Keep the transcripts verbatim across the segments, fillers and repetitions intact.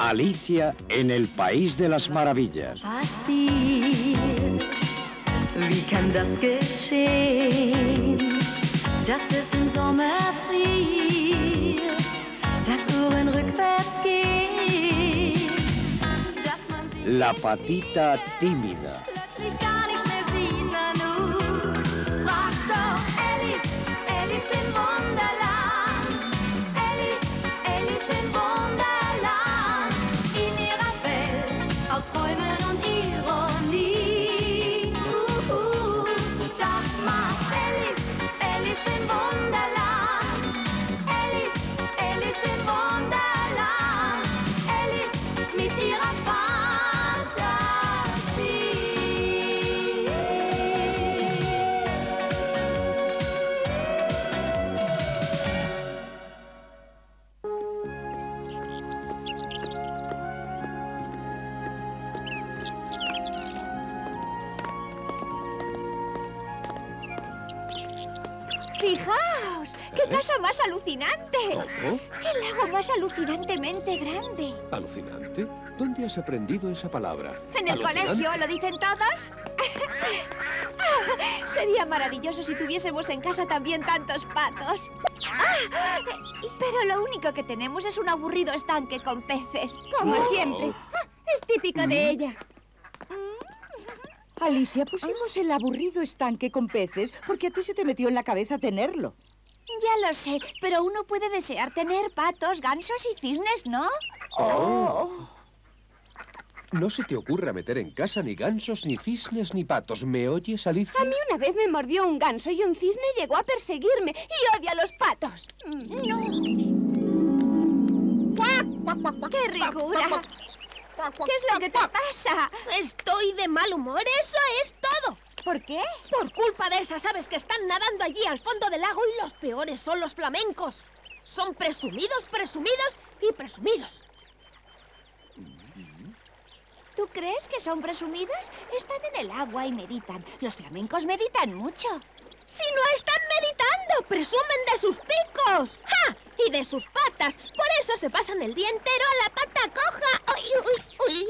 Alicia en el País de las Maravillas. Passiert, wie kann das geschehen, dass es im Sommer friert, dass Uhren rückwärts geht, dass man sie La patita tímida. plötzlich gar nicht mehr sieht, na nu, frag doch Alice, Alice im Wunderland, Alice, Alice im Wunderland, in ihrer Welt aus Träumen und Ironie. Uh, uh, das macht Alice, Alice im Wunderland, Alice, Alice im Wunderland, Alice mit ihrer Fantasie. ¡Fijaos! ¡Qué casa más alucinante! ¿Cómo? ¡Qué lago más alucinantemente grande! ¿Alucinante? ¿Dónde has aprendido esa palabra? ¿En el ¿Alucinante? colegio lo dicen todos? Ah, sería maravilloso si tuviésemos en casa también tantos patos. Ah, pero lo único que tenemos es un aburrido estanque con peces. Como Oh. siempre. Ah, es típico de ella. Alicia, pusimos el aburrido estanque con peces porque a ti se te metió en la cabeza tenerlo. Ya lo sé, pero uno puede desear tener patos, gansos y cisnes, ¿no? Oh. No se te ocurra meter en casa ni gansos, ni cisnes, ni patos. ¿Me oyes, Alicia? A mí una vez me mordió un ganso y un cisne llegó a perseguirme y odia a los patos. ¡No! ¡Qué ricura! ¿Qué es lo que te pasa? Estoy de mal humor, eso es todo. ¿Por qué? Por culpa de esas aves que están nadando allí al fondo del lago y los peores son los flamencos. Son presumidos, presumidos y presumidos. ¿Tú crees que son presumidos? Están en el agua y meditan. Los flamencos meditan mucho. Si no están meditando, presumen de sus picos. ¡Ja! Y de sus patas. Por eso se pasan el día entero a la pata coja. ¡Uy, uy, uy!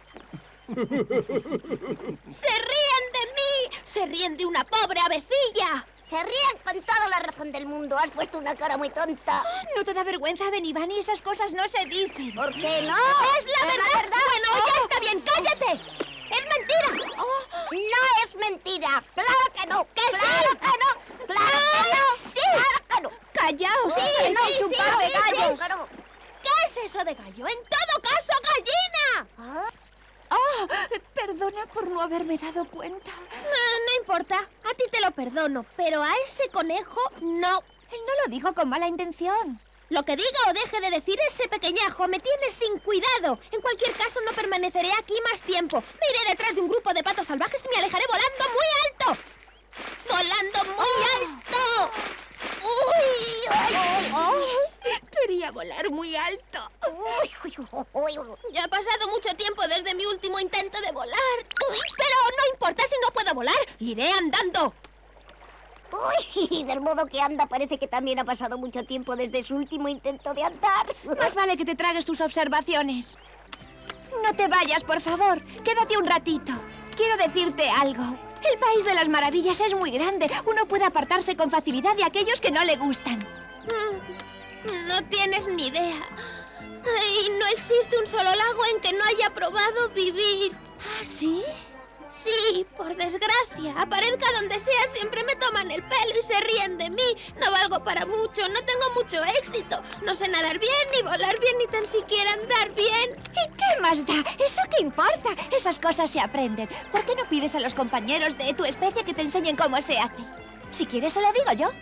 ¡Se ríen de mí! ¡Se ríen de una pobre avecilla! Se ríen con toda la razón del mundo. Has puesto una cara muy tonta. ¿No te da vergüenza, Benibani? Esas cosas no se dicen. ¿Por qué no? ¡Es la verdad! Bueno, ya está bien, cállate. ¡Es mentira! No es mentira. ¡Claro que no! ¡Que ¡Claro sí! que no! ¡Claro que no! ¡Sí! ¡Claro que no! ¡Callaos! Sí, ¡Tenéis sí, un sí, par de sí, gallos! sí. ¿Qué es eso de gallo? En todo caso, gallina. ¡Oh! Perdona por no haberme dado cuenta. Ah, no importa, a ti te lo perdono, pero a ese conejo no. Él no lo dijo con mala intención. Lo que diga o deje de decir ese pequeñajo me tiene sin cuidado. En cualquier caso, no permaneceré aquí más tiempo. Me iré detrás de un grupo de patos salvajes y me alejaré volando muy alto. ¡Volando muy alto! ¡Uy! ¡Ay! Quería volar muy alto. Uy, uy, uy, uy. Ya ha pasado mucho tiempo desde mi último intento de volar. Uy, pero no importa si no puedo volar. Iré andando. Uy, del modo que anda, parece que también ha pasado mucho tiempo desde su último intento de andar. Más vale que te tragues tus observaciones. No te vayas, por favor. Quédate un ratito. Quiero decirte algo. El País de las Maravillas es muy grande. Uno puede apartarse con facilidad de aquellos que no le gustan. No tienes ni idea. Y no existe un solo lago en que no haya probado vivir. ¿Ah, sí? Sí, por desgracia. Aparezca donde sea, siempre me toman el pelo y se ríen de mí. No valgo para mucho, no tengo mucho éxito. No sé nadar bien, ni volar bien, ni tan siquiera andar bien. ¿Y qué más da? ¿Eso qué importa? Esas cosas se aprenden. ¿Por qué no pides a los compañeros de tu especie que te enseñen cómo se hace? Si quieres, se lo digo yo.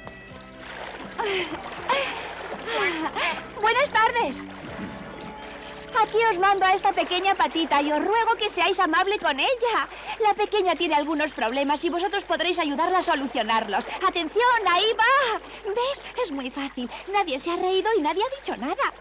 Buenas tardes. Aquí os mando a esta pequeña patita y os ruego que seáis amable con ella. La pequeña tiene algunos problemas y vosotros podréis ayudarla a solucionarlos. ¡Atención! ¡Ahí va! ¿Ves? Es muy fácil. Nadie se ha reído y nadie ha dicho nada.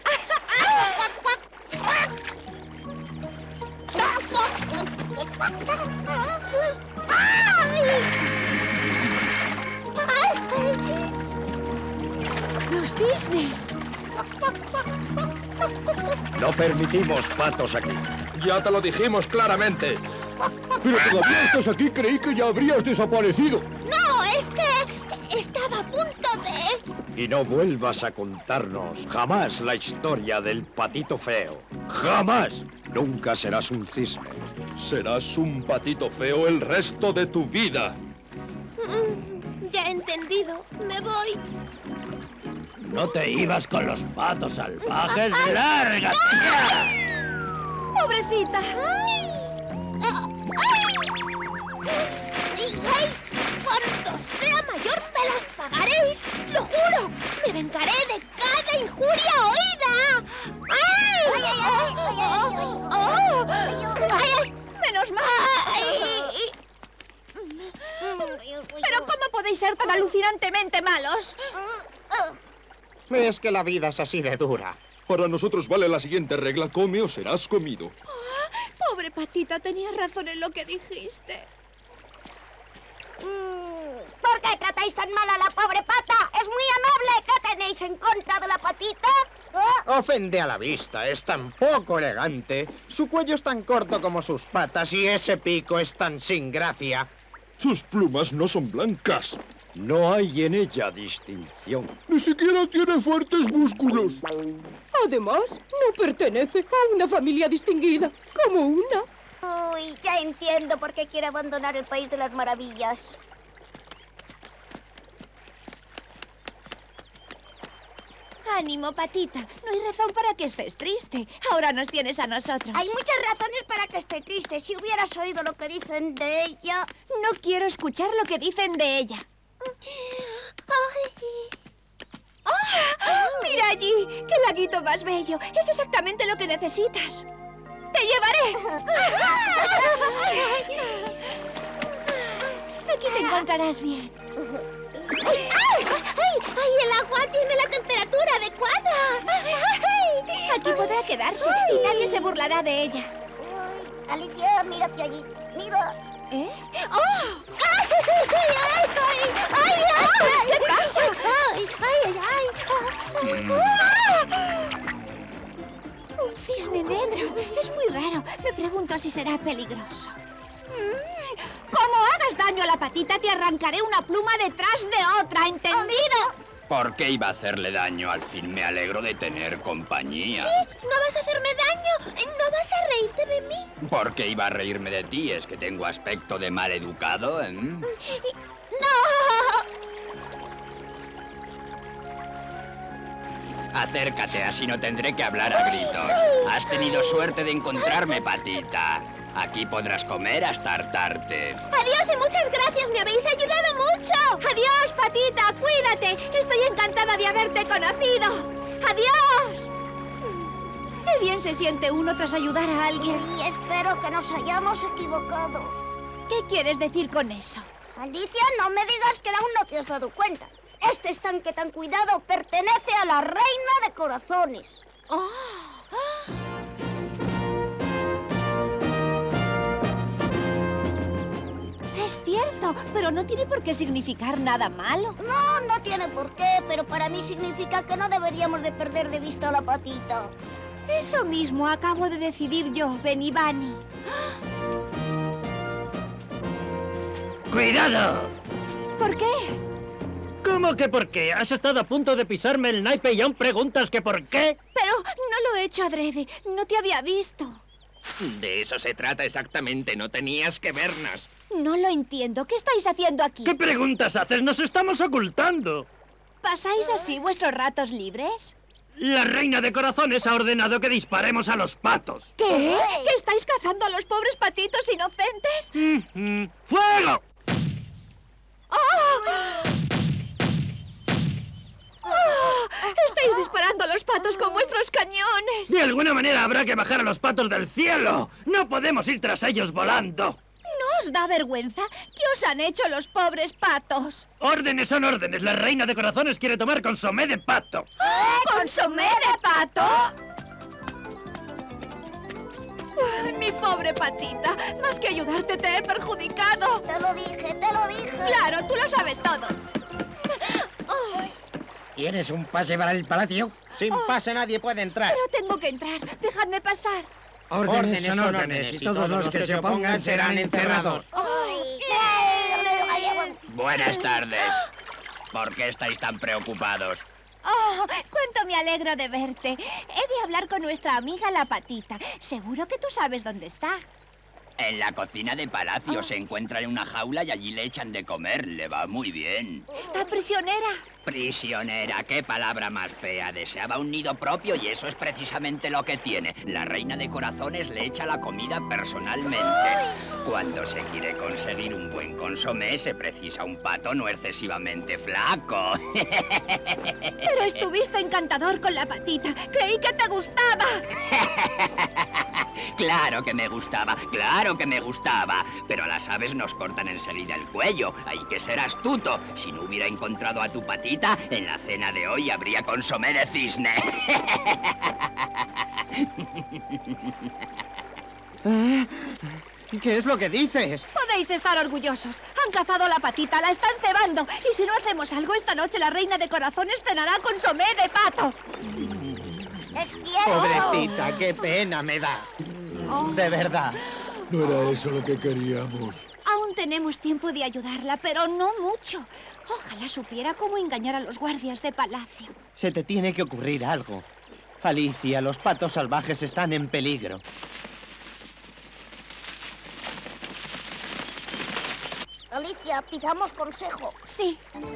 ¡Los cisnes! No permitimos patos aquí. Ya te lo dijimos claramente. Pero todavía estás aquí, creí que ya habrías desaparecido. No, es que estaba a punto de... Y no vuelvas a contarnos jamás la historia del patito feo. ¡Jamás! Nunca serás un cisne. Serás un patito feo el resto de tu vida. Mm, ya he entendido. Me voy. ¿No te ibas con los patos salvajes? ¡Lárgate ya! ¡Pobrecita! ¡Ay! ¡Ay! ¡Ay! ¡Cuanto sea mayor me las pagaréis! ¡Lo juro! ¡Me vengaré de cada injuria oída! ¡Ay! ¡Ay, ay, ay! ¡Ay, ay, ay! ¡Oh! ¡Ay, ay! ¡Menos mal! ¡Ay! ¿Pero cómo podéis ser tan alucinantemente malos? Es que la vida es así de dura. Para nosotros vale la siguiente regla: come o serás comido. Pobre patita, tenías razón en lo que dijiste. ¿Por qué tratáis tan mal a la pobre pata? Es muy amable. ¿Qué tenéis en contra de la patita? ¿Eh? Ofende a la vista, es tan poco elegante. Su cuello es tan corto como sus patas y ese pico es tan sin gracia. Sus plumas no son blancas. No hay en ella distinción. Ni siquiera tiene fuertes músculos. Además, no pertenece a una familia distinguida, como una. Uy, ya entiendo por qué quiere abandonar el país de las maravillas. Ánimo, patita. No hay razón para que estés triste. Ahora nos tienes a nosotros. Hay muchas razones para que esté triste. Si hubieras oído lo que dicen de ella... No quiero escuchar lo que dicen de ella. ¡Ah! ¡Mira allí! ¡Qué laguito más bello! Es exactamente lo que necesitas. ¡Te llevaré! Aquí te encontrarás bien. ¡Ay! ¡Ay! ¡Ay! ¡El agua tiene la temperatura adecuada! ¡Ay! Aquí podrá quedarse y nadie se burlará de ella. Uy, Alicia, mira hacia allí. Mira. ¿Eh? ¡Oh! ¡Ay! ¡Ay! ¡Ay! ¡Ay! ¡Ay! ¿Qué pasa? ¡Ay! ¡Ay! ¡Ay! ¡Ay! Un cisne negro. Es muy raro. Me pregunto si será peligroso. Como hagas daño a la patita, te arrancaré una pluma detrás de otra, ¿entendido? ¿Por qué iba a hacerle daño? Al fin me alegro de tener compañía. ¿Sí? ¿No vas a hacerme daño? ¿No vas a reírte de mí? ¿Por qué iba a reírme de ti? ¿Es que tengo aspecto de mal educado? ¿Eh? ¡No! Acércate, así no tendré que hablar a gritos. Has tenido suerte de encontrarme, patita. Aquí podrás comer hasta hartarte. ¡Adiós y muchas gracias! ¡Me habéis ayudado mucho! ¡Adiós, patita! ¡Cuídate! Estoy encantada de haberte conocido. ¡Adiós! Qué bien se siente uno tras ayudar a alguien. Y espero que nos hayamos equivocado. ¿Qué quieres decir con eso? Alicia, no me digas que aún no te has dado cuenta. Este estanque tan cuidado pertenece a la reina de corazones. ¡Oh! Es cierto, pero no tiene por qué significar nada malo. No, no tiene por qué, pero para mí significa que no deberíamos de perder de vista a la patita. Eso mismo acabo de decidir yo, Benibani. ¡Cuidado! ¿Por qué? ¿Cómo que por qué? Has estado a punto de pisarme el naipe y aún preguntas que por qué. Pero no lo he hecho adrede. No te había visto. De eso se trata exactamente. No tenías que vernos. No lo entiendo. ¿Qué estáis haciendo aquí? ¿Qué preguntas haces? ¡Nos estamos ocultando! ¿Pasáis así vuestros ratos libres? La reina de corazones ha ordenado que disparemos a los patos. ¿Qué? ¿Que estáis cazando a los pobres patitos inocentes? Mm-hmm. ¡Fuego! ¡Oh! ¡Oh! ¡Estáis disparando a los patos con vuestros cañones! De alguna manera habrá que bajar a los patos del cielo. No podemos ir tras ellos volando. ¿No os da vergüenza? ¿Qué os han hecho los pobres patos? Órdenes son órdenes. La reina de corazones quiere tomar consomé de pato. ¿Eh? ¿Consomé de pato? Mi pobre patita. Más que ayudarte, te he perjudicado. Te lo dije, te lo dije. Claro, tú lo sabes todo. ¿Tienes un pase para el palacio? Sin Oh. pase nadie puede entrar. Pero tengo que entrar. Dejadme pasar. Órdenes son órdenes, y todos los que se opongan serán encerrados. Buenas tardes. ¿Por qué estáis tan preocupados? Oh, cuánto me alegro de verte. He de hablar con nuestra amiga la Patita. Seguro que tú sabes dónde está. En la cocina de palacio se encuentra en una jaula y allí le echan de comer. Le va muy bien. Está prisionera. Prisionera, qué palabra más fea. Deseaba un nido propio y eso es precisamente lo que tiene. La reina de corazones le echa la comida personalmente. Cuando se quiere conseguir un buen consomé, se precisa un pato no excesivamente flaco. Pero estuviste encantador con la Patita. Creí que te gustaba. Claro que me gustaba, claro que me gustaba. Pero a las aves nos cortan enseguida el cuello. Hay que ser astuto. Si no hubiera encontrado a tu Patita, en la cena de hoy habría consomé de cisne. ¿Eh? ¿Qué es lo que dices? Podéis estar orgullosos. Han cazado a la Patita, la están cebando. Y si no hacemos algo, esta noche la reina de corazones cenará consomé de pato. ¡Es cierto! Pobrecita, qué pena me da. De verdad. No era eso lo que queríamos. Aún tenemos tiempo de ayudarla, pero no mucho. Ojalá supiera cómo engañar a los guardias de palacio. Se te tiene que ocurrir algo. Alicia, los patos salvajes están en peligro. Alicia, pidamos consejo. Sí.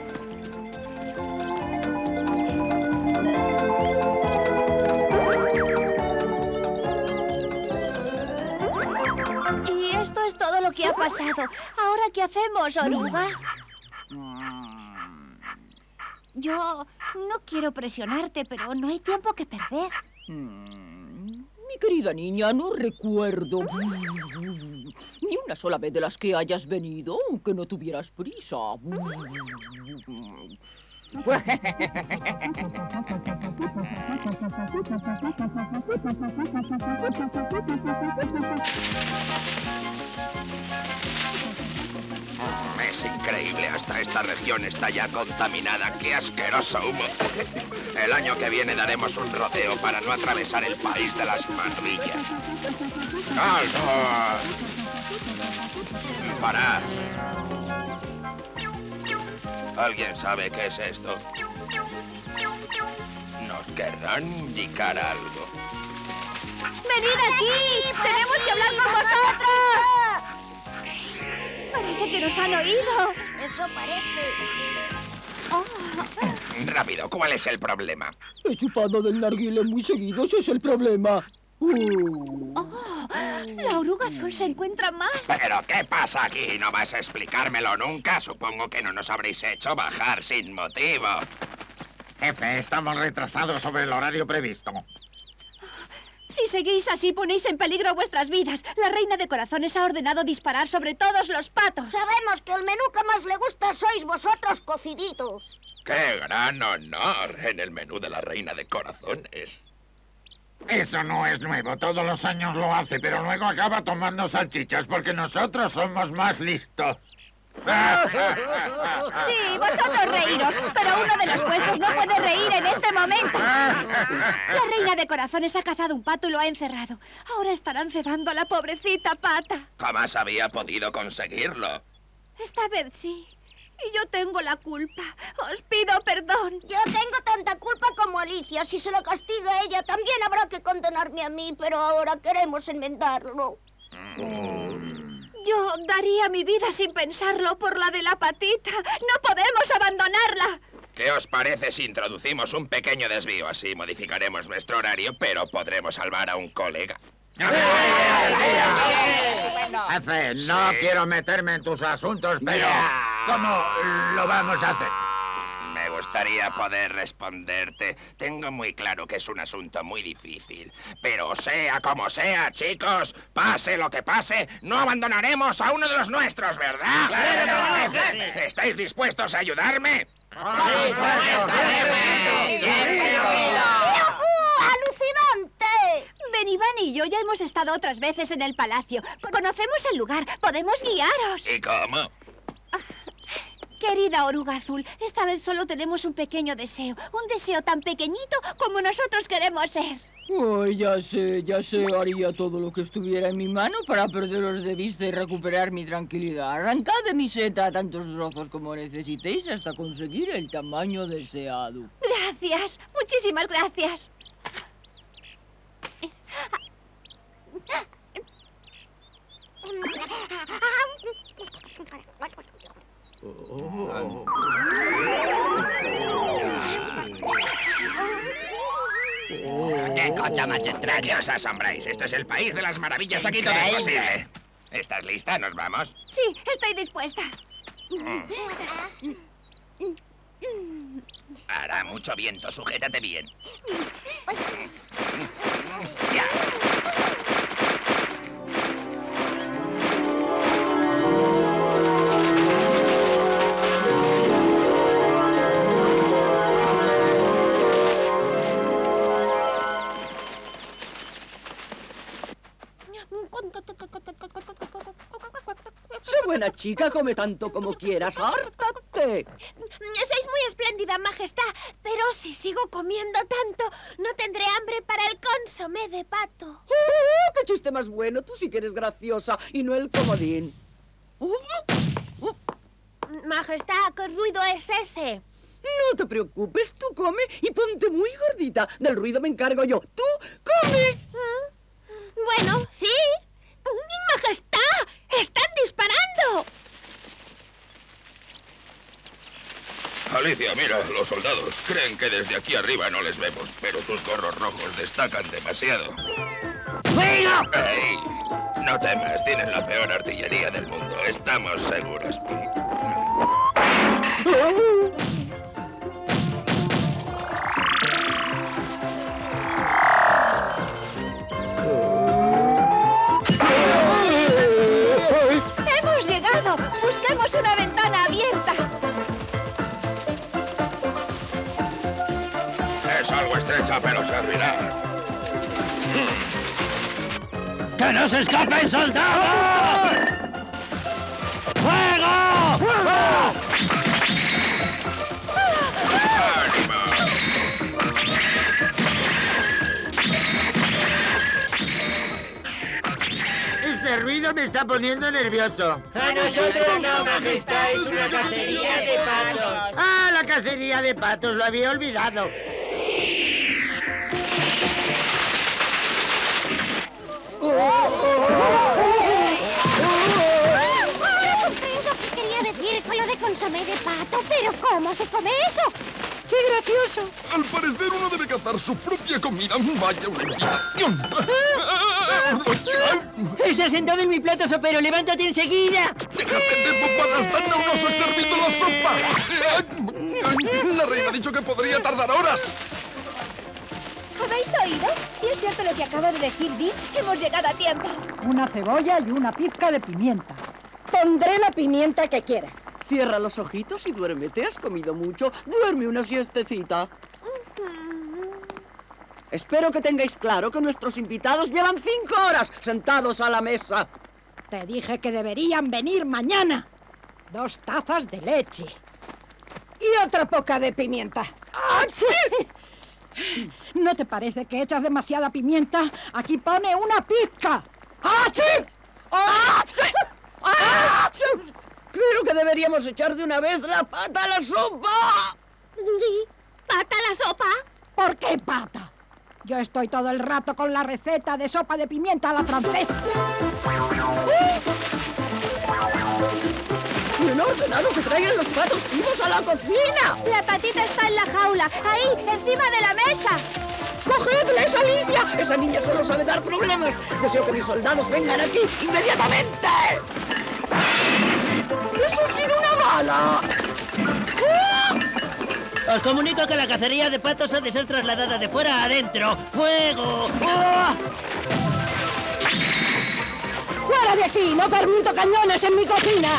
Y esto es todo lo que ha pasado. ¿Ahora qué hacemos, oruga? Yo no quiero presionarte, pero no hay tiempo que perder. Mi querida niña, no recuerdo ni una sola vez de las que hayas venido, aunque no tuvieras prisa. Es increíble, hasta esta región está ya contaminada. ¡Qué asqueroso humo! El año que viene daremos un rodeo para no atravesar el país de las maravillas. ¡Alto! ¡Parad! ¿Alguien sabe qué es esto? Nos querrán indicar algo. ¡Venid aquí! ¡Tenemos que hablar con vosotros! Parece que nos han oído. Eso parece. Oh. Rápido, ¿cuál es el problema? He chupado del narguile muy seguido, ese es el problema. Uh. Oh, la oruga azul se encuentra mal. ¿Pero qué pasa aquí? ¿No vais a explicármelo nunca? Supongo que no nos habréis hecho bajar sin motivo. Jefe, estamos retrasados sobre el horario previsto. Si seguís así, ponéis en peligro vuestras vidas. La reina de corazones ha ordenado disparar sobre todos los patos. Sabemos que el menú que más le gusta sois vosotros, cociditos. ¡Qué gran honor en el menú de la reina de corazones! Eso no es nuevo, todos los años lo hace, pero luego acaba tomando salchichas porque nosotros somos más listos. Sí, vosotros reíros, pero uno de los vuestros no puede reír en este momento. La reina de corazones ha cazado un pato y lo ha encerrado. Ahora estarán cebando a la pobrecita pata. Jamás había podido conseguirlo. Esta vez sí. Y yo tengo la culpa. Os pido perdón. Yo tengo tanta culpa como Alicia. Si se la castiga a ella, también habrá que condenarme a mí, pero ahora queremos enmendarlo. Yo daría mi vida sin pensarlo por la de la patita. ¡No podemos abandonarla! ¿Qué os parece si introducimos un pequeño desvío? Así modificaremos nuestro horario, pero podremos salvar a un colega. Jefe, no Sí. quiero meterme en tus asuntos, pero ¿cómo lo vamos a hacer? Me gustaría poder responderte. Tengo muy claro que es un asunto muy difícil. Pero sea como sea, chicos, pase lo que pase, no abandonaremos a uno de los nuestros, ¿verdad? ¡Claro, jefe! ¿Estáis dispuestos a ayudarme? ¡Alucinante! Beniván y yo ya hemos estado otras veces en el palacio. Conocemos el lugar, podemos guiaros. ¿Y cómo? Querida oruga azul, esta vez solo tenemos un pequeño deseo. Un deseo tan pequeñito como nosotros queremos ser. Oh, ya sé, ya sé, haría todo lo que estuviera en mi mano para perderos de vista y recuperar mi tranquilidad. Arrancad de mi seta tantos trozos como necesitéis hasta conseguir el tamaño deseado. Gracias, muchísimas gracias. ¡Qué cosa más extraña! ¿De qué os asombráis? Esto es el país de las maravillas. Aquí todo es posible. ¿Estás lista? ¿Nos vamos? Sí, estoy dispuesta. Hará mucho viento. Sujétate bien. Ya. Sé buena chica, come tanto como quieras. ¡Hártate! Sois muy espléndida, majestad, pero si sigo comiendo tanto, no tendré hambre para el consomé de pato. ¡Oh, qué chiste más bueno! Tú sí que eres graciosa y no el comodín. Majestad, ¿qué ruido es ese? No te preocupes, tú come y ponte muy gordita. Del ruido me encargo yo. ¡Tú come! Bueno, sí. ¡Majestad! ¡Están disparando! Alicia, mira, los soldados creen que desde aquí arriba no les vemos, pero sus gorros rojos destacan demasiado. ¡Fuego! ¡Ey! No temas, tienen la peor artillería del mundo. Estamos seguros. ¡Hemos llegado! ¡Busquemos una ventana abierta! Es algo estrecha, pero servirá. ¡Que no se escapen, soldados! ¡Fuego! ¡Fuego! Este ruido me está poniendo nervioso. A nosotros no, majestad, es una cacería de patos. Ah, la cacería de patos, lo había olvidado. Ahora comprendo qué quería decir con lo de consomé de pato, pero ¿cómo se come eso? ¡Qué gracioso! Al parecer uno debe cazar su propia comida. Vaya una invitación. ¡Estás sentado en mi plato sopero! ¡Levántate enseguida! ¡Déjate de bobadas! ¡Tan aún no os he servido la sopa! La reina ha dicho que podría tardar horas. ¿Habéis oído? Si es cierto lo que acaba de decir Dean, hemos llegado a tiempo. Una cebolla y una pizca de pimienta. Pondré la pimienta que quiera. Cierra los ojitos y duérmete. Has comido mucho. Duerme una siestecita. Espero que tengáis claro que nuestros invitados llevan cinco horas sentados a la mesa. Te dije que deberían venir mañana. Dos tazas de leche. Y otra poca de pimienta. ¡Achí! ¿No te parece que echas demasiada pimienta? Aquí pone una pizca. ¡Achí! ¡Achí! ¡Achí! Creo que deberíamos echar de una vez la pata a la sopa. ¿Pata a la sopa? ¿Por qué pata? Yo estoy todo el rato con la receta de sopa de pimienta a la francesa. ¿Quién ha ordenado que traigan los patos vivos a la cocina? La patita está en la jaula, ahí, encima de la mesa. ¡Cogedla, es Alicia! Esa niña solo sabe dar problemas. Deseo que mis soldados vengan aquí inmediatamente. ¡Eso ha sido una bala! Os comunico que la cacería de patos ha de ser trasladada de fuera a adentro. ¡Fuego! ¡Oh! ¡Fuera de aquí! ¡No permito cañones en mi cocina!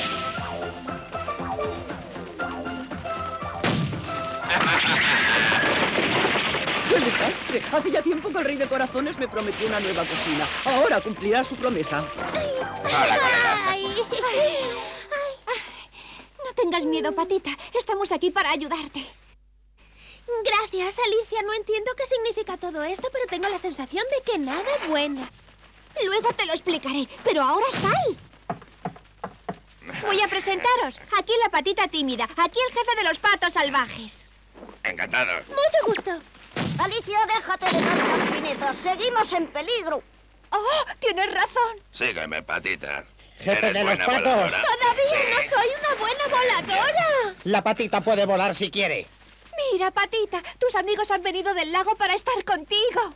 ¡Qué desastre! Hace ya tiempo que el rey de corazones me prometió una nueva cocina. Ahora cumplirá su promesa. Hola, colega. Ay, ay, ay, no tengas miedo, Patita. Estamos aquí para ayudarte. Gracias, Alicia. No entiendo qué significa todo esto, pero tengo la sensación de que nada bueno. Luego te lo explicaré, pero ahora sal. Voy a presentaros. Aquí la Patita tímida. Aquí el jefe de los patos salvajes. Encantado. Mucho gusto. Alicia, déjate de tantas finezas. Seguimos en peligro. ¡Oh, tienes razón! Sígueme, Patita. Jefe Eres de los buena patos. voladora. Todavía Sí. no soy una buena voladora. La Patita puede volar si quiere. Mira, Patita, tus amigos han venido del lago para estar contigo.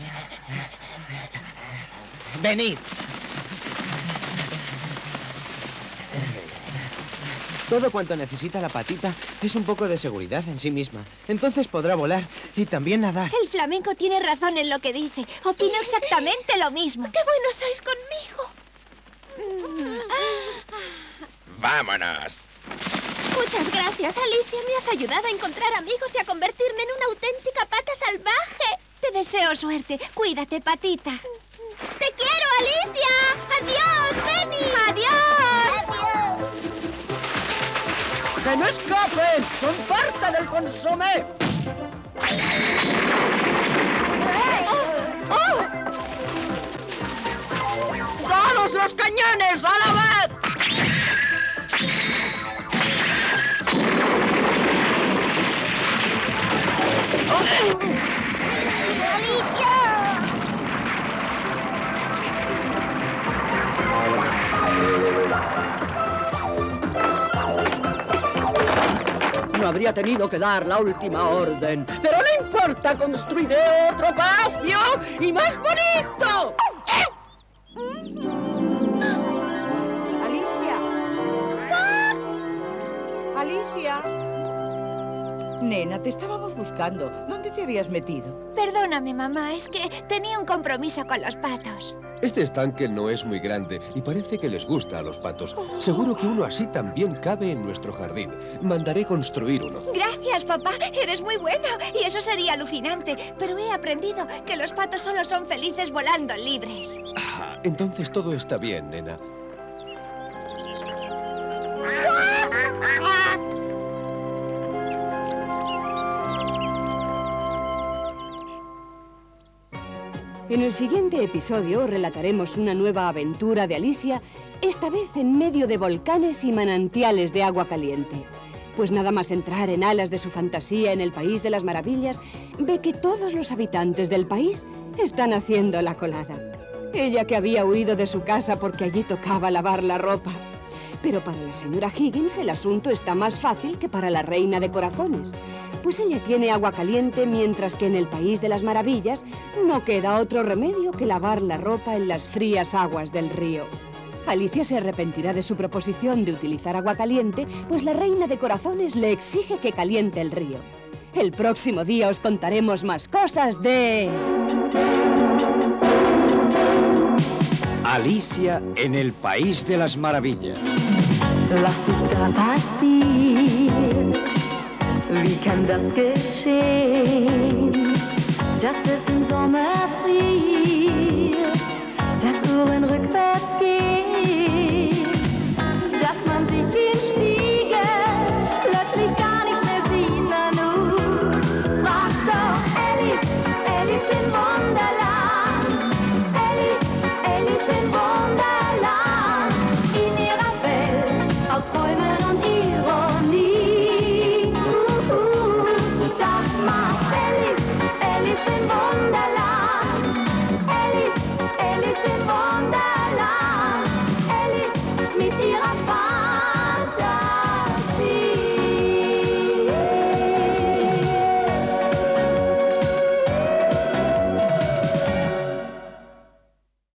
Venid. Todo cuanto necesita la Patita es un poco de seguridad en sí misma. Entonces podrá volar y también nadar. El flamenco tiene razón en lo que dice. Opino exactamente lo mismo. ¡Qué buenos sois conmigo! ¡Vámonos! Muchas gracias, Alicia. Me has ayudado a encontrar amigos y a convertirme en una auténtica pata salvaje. Te deseo suerte. Cuídate, Patita. ¡Te quiero, Alicia! ¡Adiós, Benny! ¡Adiós! ¡Adiós! ¡Que no escapen! ¡Son parte del consomé! ¡Oh! ¡Todos los cañones a la vez! No habría tenido que dar la última orden. Pero no importa, construiré otro palacio y más bonito. Alicia. Alicia. Nena, te estábamos buscando. ¿Dónde te habías metido? Perdóname, mamá. Es que tenía un compromiso con los patos. Este estanque no es muy grande y parece que les gusta a los patos. Seguro que uno así también cabe en nuestro jardín. Mandaré construir uno. Gracias, papá. Eres muy bueno. Y eso sería alucinante. Pero he aprendido que los patos solo son felices volando libres. Ah, entonces todo está bien, nena. En el siguiente episodio relataremos una nueva aventura de Alicia, esta vez en medio de volcanes y manantiales de agua caliente. Pues nada más entrar en alas de su fantasía en el País de las Maravillas, ve que todos los habitantes del país están haciendo la colada. Ella que había huido de su casa porque allí tocaba lavar la ropa. Pero para la señora Higgins el asunto está más fácil que para la reina de corazones. Pues ella tiene agua caliente, mientras que en el País de las Maravillas no queda otro remedio que lavar la ropa en las frías aguas del río. Alicia se arrepentirá de su proposición de utilizar agua caliente, pues la reina de corazones le exige que caliente el río. El próximo día os contaremos más cosas de... Alicia en el País de las Maravillas. Was ist da passiert? Wie kann das geschehen? Dass es im Sommer friert, das Uhren rückwärts geht.